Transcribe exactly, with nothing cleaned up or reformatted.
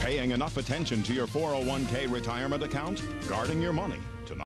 Paying enough attention to your four oh one k retirement account? Guarding your money